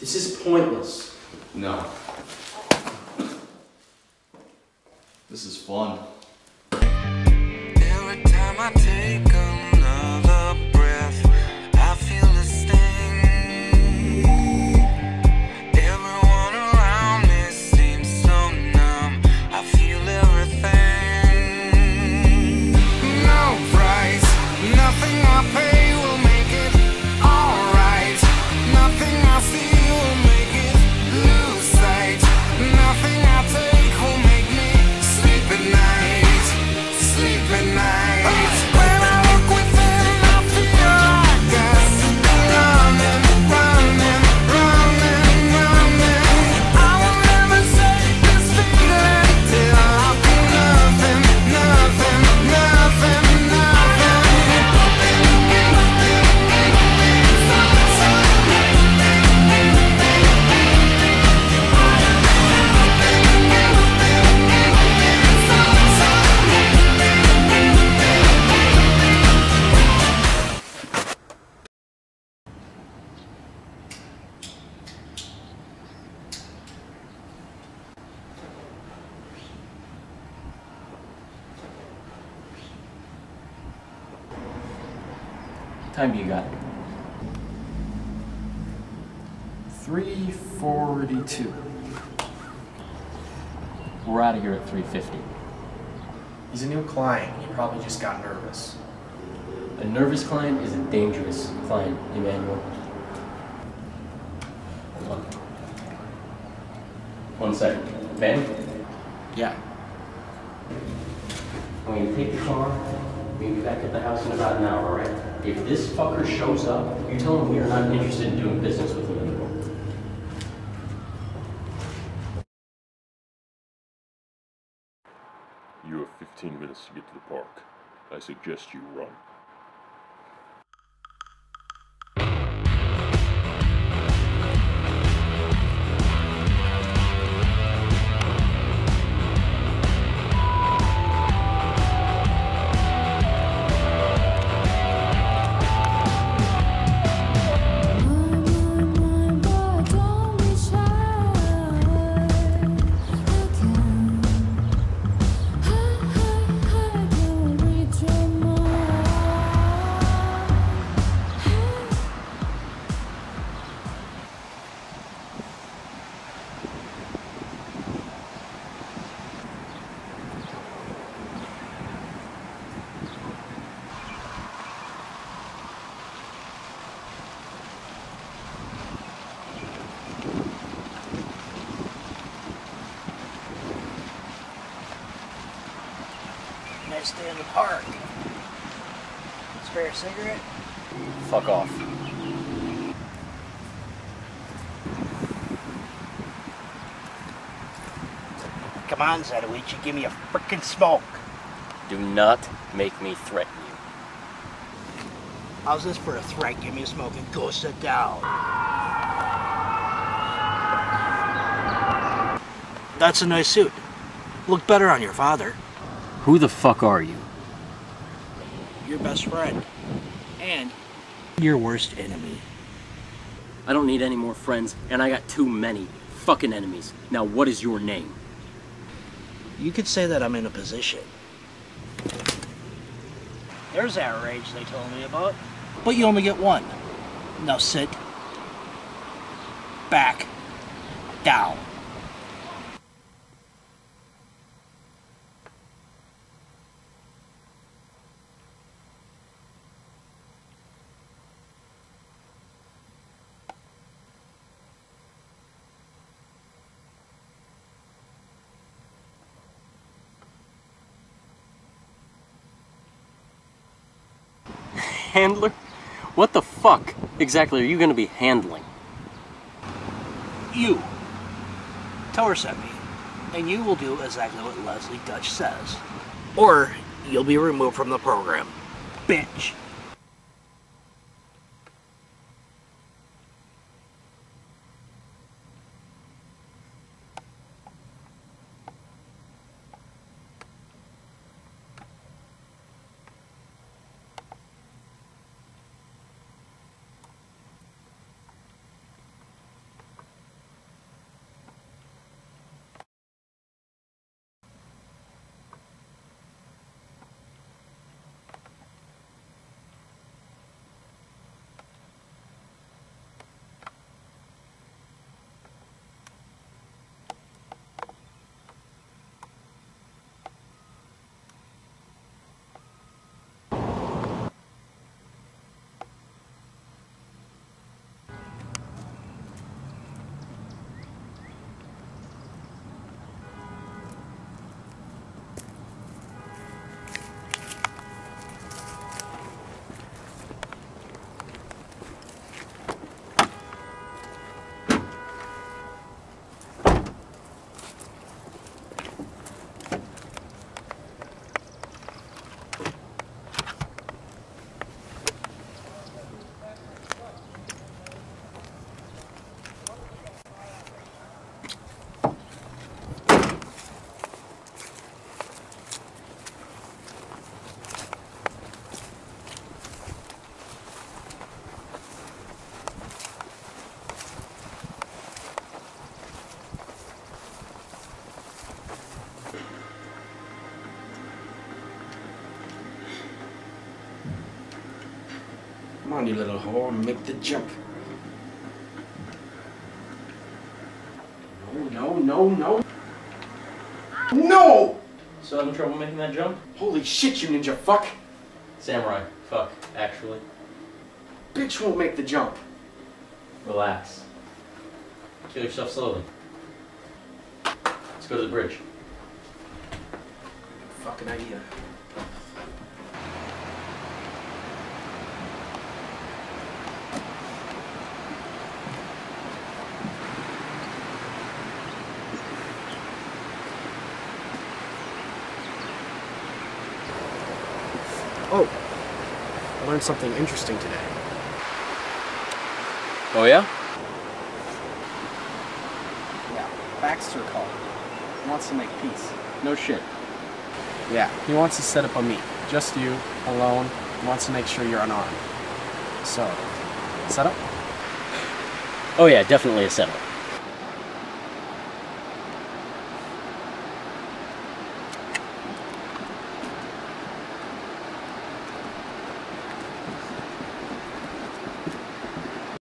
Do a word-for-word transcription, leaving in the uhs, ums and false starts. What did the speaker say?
This is pointless. No. This is fun. Every time I take another breath, I feel the sting. Everyone around me seems so numb. I feel everything. No price, nothing I pay will make it alright. Nothing I see will make it lose sight. Nothing I take will make me sleep at night. Sleep at night. When I look within, I feel like got to be running, running, running, running. I will never shake this feeling till I feel nothing, nothing, nothing, Time you got? three forty-two. We're out of here at three fifty. He's a new client. He probably just got nervous. A nervous client is a dangerous client, Emmanuel. Hold on. One second. Ben? Yeah. I'm going to take the car. We'll be back at the house in about an hour, all right? If this fucker shows up, you tell him we are not interested in doing business with him anymore. You have fifteen minutes to get to the park. I suggest you run. Nice day in the park. Spare a cigarette? Fuck off. Come on, Zadowicz, give me a frickin' smoke. Do not make me threaten you. How's this for a threat? Give me a smoke and go sit down. That's a nice suit. Look better on your father. Who the fuck are you? Your best friend. And your worst enemy. I don't need any more friends, and I got too many fucking enemies. Now, what is your name? You could say that I'm in a position. There's that rage they told me about. But you only get one. Now sit back down. Handler? What the fuck exactly are you gonna be handling? You. Tell her sent me. And you will do exactly what Leslie Dutch says. Or you'll be removed from the program. Bitch. on, you little whore, and make the jump. No, no, no, no. No! So having trouble making that jump? Holy shit, you ninja fuck! Samurai, fuck, actually. Bitch won't make the jump. Relax. Kill yourself slowly. Let's go to the bridge. Fucking idea. Oh, I learned something interesting today. Oh yeah? Yeah, Baxter called. He wants to make peace. No shit. Yeah, he wants to set up a meet. Just you, alone. He wants to make sure you're unarmed. So, set up? Oh yeah, definitely a setup.